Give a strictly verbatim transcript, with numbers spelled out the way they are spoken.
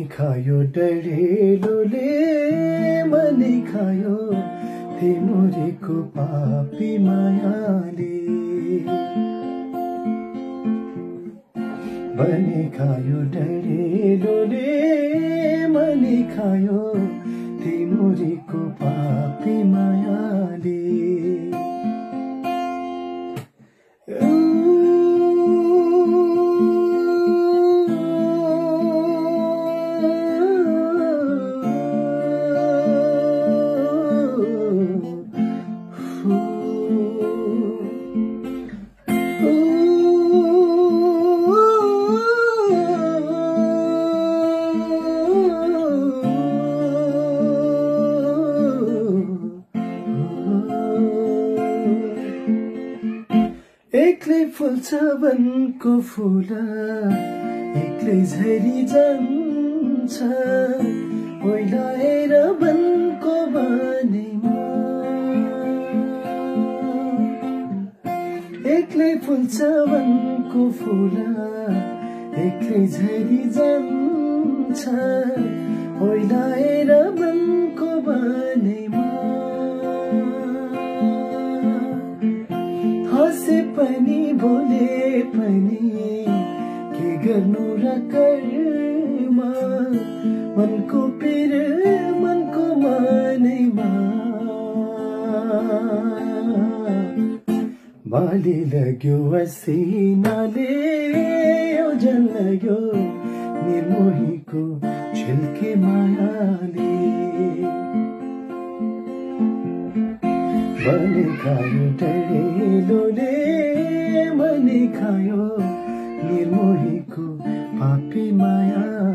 खायो डढेलोले मनै खायो तिमुरीको पापी मायाले मनै खायो डढेलोले मनै खायो तिमुरीको पापी मायाले एक्लै फुल्छ वनको फुल एक्लै झरी जान्छ ओइलाएर वनको बानीमा एक्लै फुल्छ वनको फुल एक्लै झरी जान्छ ओइलाएर वनको बानीमा हसे पनि बोले पनि के गर्नु र कर्म मनको पिर मनको मनैमा बाली लाग्यो असिनाले ओजन लाग्यो निर्मोहीको छिल्के मायाले मनै खायो डढेलोले मनै खायो निर्मोहीको पापी माया